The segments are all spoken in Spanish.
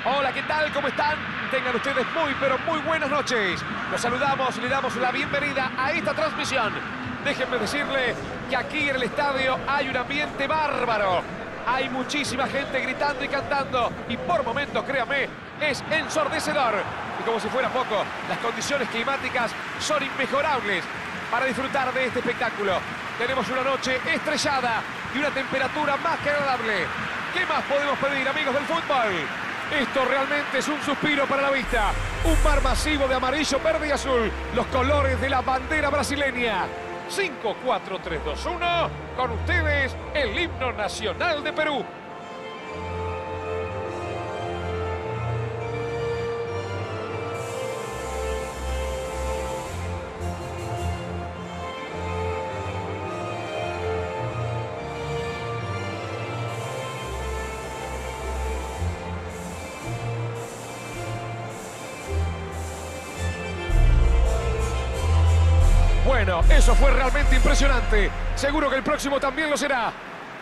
Hola, ¿qué tal? ¿Cómo están? Tengan ustedes muy, pero muy buenas noches. Los saludamos y le damos la bienvenida a esta transmisión. Déjenme decirle que aquí en el estadio hay un ambiente bárbaro. Hay muchísima gente gritando y cantando. Y por momentos, créame, es ensordecedor. Y como si fuera poco, las condiciones climáticas son inmejorables para disfrutar de este espectáculo. Tenemos una noche estrellada y una temperatura más que agradable. ¿Qué más podemos pedir, amigos del fútbol? Esto realmente es un suspiro para la vista. Un mar masivo de amarillo, verde y azul. Los colores de la bandera brasileña. 5, 4, 3, 2, 1. Con ustedes, el himno nacional de Perú. Bueno, eso fue realmente impresionante. Seguro que el próximo también lo será.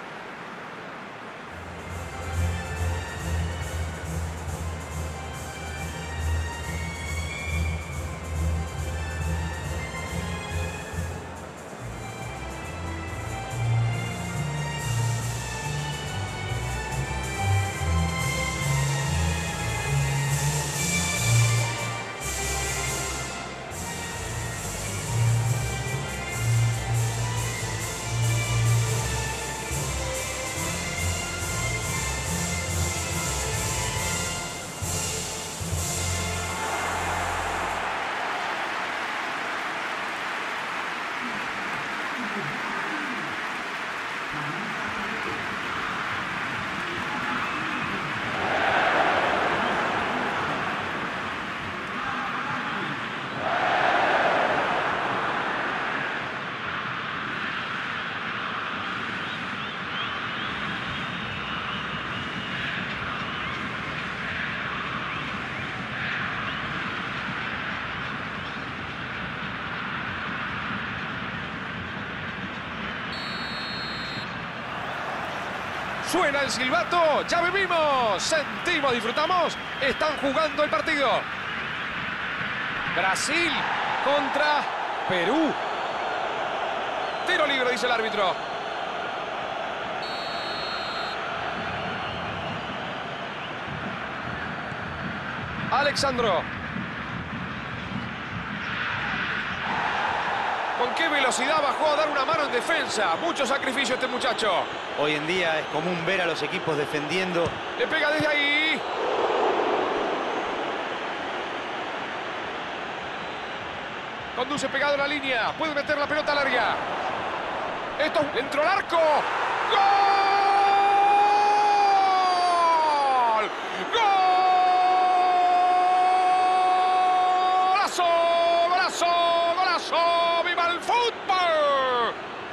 Suena el silbato, ya vivimos, sentimos, disfrutamos, están jugando el partido. Brasil contra Perú. Tiro libre, dice el árbitro. Alexandro. ¿Con qué velocidad bajó a dar una mano en defensa? Mucho sacrificio este muchacho. Hoy en día es común ver a los equipos defendiendo. Le pega desde ahí. Conduce pegado a la línea. Puede meter la pelota larga. Esto entró al arco. ¡Gol! ¡Golazo! ¡Golazo! ¡Golazo! ¡Viva el fútbol!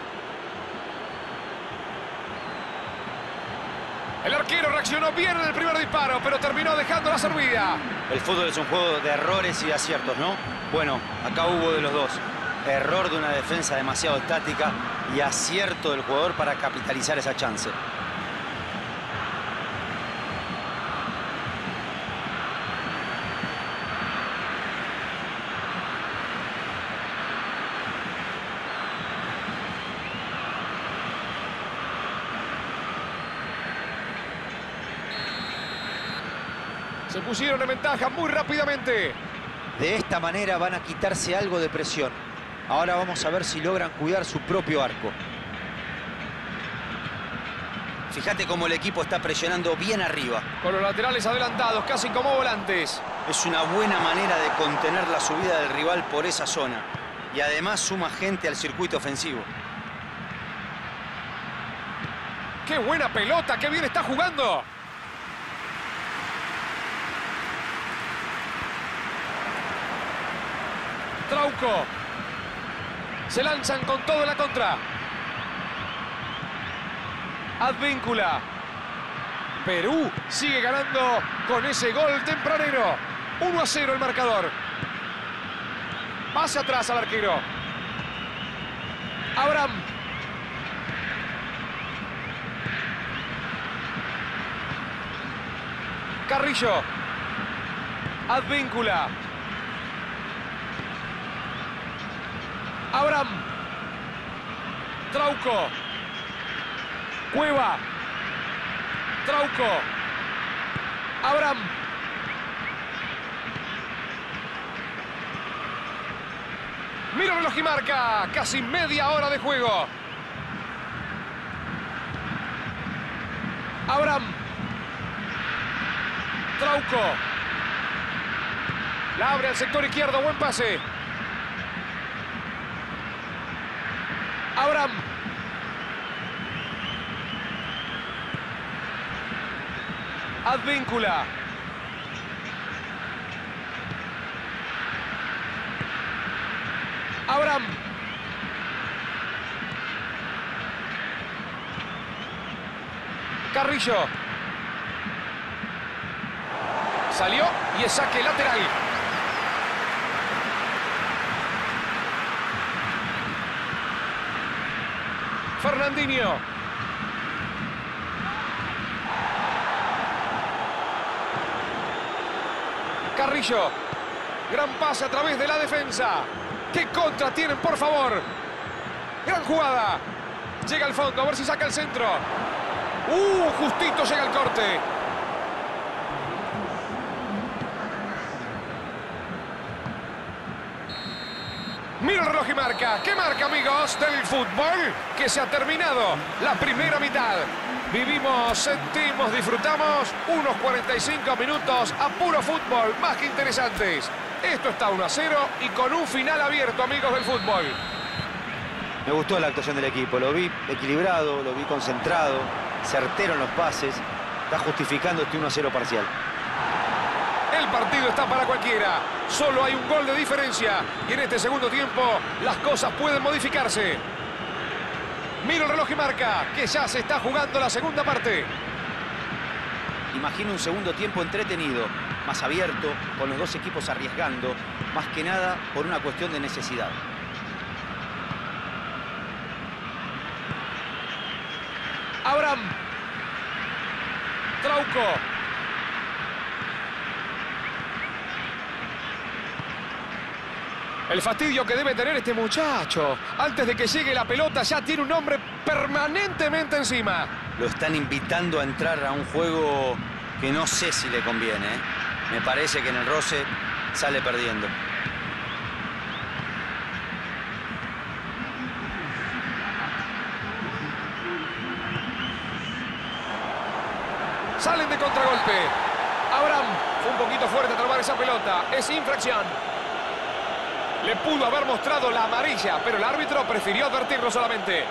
El arquero reaccionó bien en el primer disparo, pero terminó dejando la servida. El fútbol es un juego de errores y de aciertos, ¿no? Bueno, acá hubo de los dos. Error de una defensa demasiado estática y acierto del jugador para capitalizar esa chance. Se pusieron en ventaja muy rápidamente. De esta manera van a quitarse algo de presión. Ahora vamos a ver si logran cuidar su propio arco. Fíjate cómo el equipo está presionando bien arriba. Con los laterales adelantados, casi como volantes. Es una buena manera de contener la subida del rival por esa zona. Y además suma gente al circuito ofensivo. ¡Qué buena pelota! ¡Qué bien está jugando! Trauco. Se lanzan con todo en la contra. Advíncula. Perú sigue ganando con ese gol tempranero. 1-0 el marcador. Pase atrás al arquero. Abraham. Carrillo. Advíncula. Abraham. Trauco. Cueva. Trauco. Abraham. Mira el reloj y marca. Casi media hora de juego. Abraham. Trauco. La abre al sector izquierdo. Buen pase. Abraham. Advíncula. Abraham. Carrillo. Salió y es saque lateral. Fernandinho. Carrillo. Gran pase a través de la defensa. ¡Qué contra tienen, por favor! Gran jugada. Llega al fondo, a ver si saca el centro. Justito llega el corte. Mira el reloj y marca. ¿Qué marca, amigos del fútbol? Que se ha terminado la primera mitad. Vivimos, sentimos, disfrutamos unos 45 minutos a puro fútbol, más que interesantes. Esto está 1-0 y con un final abierto, amigos del fútbol. Me gustó la actuación del equipo. Lo vi equilibrado, lo vi concentrado, certero en los pases. Está justificando este 1-0 parcial. El partido está para cualquiera. Solo hay un gol de diferencia. Y en este segundo tiempo las cosas pueden modificarse. Mira el reloj y marca que ya se está jugando la segunda parte. Imagino un segundo tiempo entretenido, más abierto, con los dos equipos arriesgando, más que nada por una cuestión de necesidad. Abraham. Trauco. El fastidio que debe tener este muchacho. Antes de que llegue la pelota ya tiene un hombre permanentemente encima. Lo están invitando a entrar a un juego que no sé si le conviene, ¿eh? Me parece que en el roce sale perdiendo. Salen de contragolpe. Abraham fue un poquito fuerte a tomar esa pelota. Es infracción. Le pudo haber mostrado la amarilla, pero el árbitro prefirió advertirlo solamente.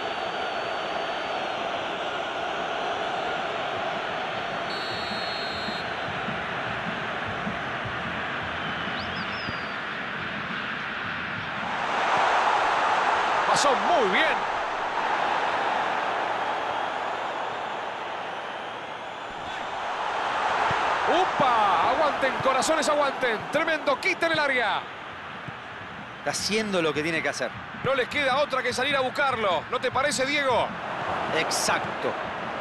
Pasó muy bien. ¡Upa! Aguanten, corazones, aguanten. Tremendo quita en el área. Está haciendo lo que tiene que hacer. No les queda otra que salir a buscarlo. ¿No te parece, Diego? Exacto.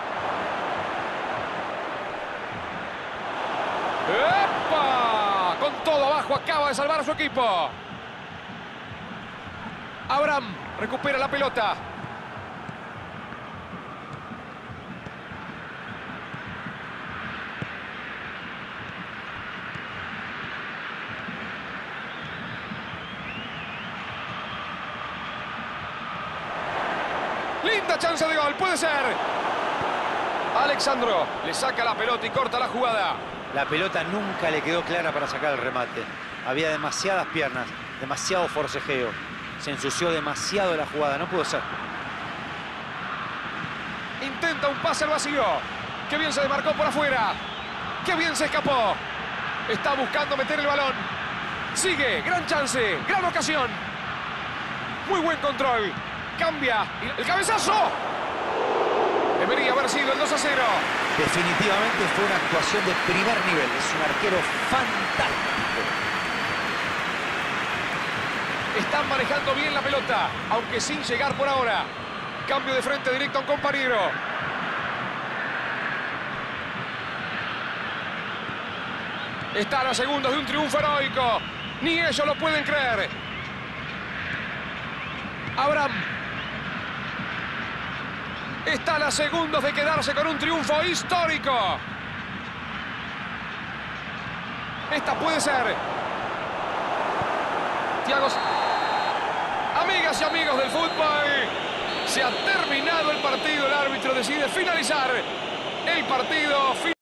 ¡Epa! Con todo abajo acaba de salvar a su equipo. Abraham recupera la pelota. Linda chance de gol, puede ser. Alexandro le saca la pelota y corta la jugada. La pelota nunca le quedó clara para sacar el remate. Había demasiadas piernas, demasiado forcejeo. Se ensució demasiado la jugada, no pudo ser. Intenta un pase al vacío. Qué bien se desmarcó por afuera. Qué bien se escapó. Está buscando meter el balón. Sigue, gran chance, gran ocasión. Muy buen control. Cambia. ¡El cabezazo! Debería haber sido el 2-0. Definitivamente fue una actuación de primer nivel. Es un arquero fantástico. Están manejando bien la pelota, aunque sin llegar por ahora. Cambio de frente directo a un compañero. Están a segundos de un triunfo heroico. Ni ellos lo pueden creer. Abraham. Están a segundos de quedarse con un triunfo histórico. Esta puede ser. Thiago. Amigas y amigos del fútbol, se ha terminado el partido. El árbitro decide finalizar el partido.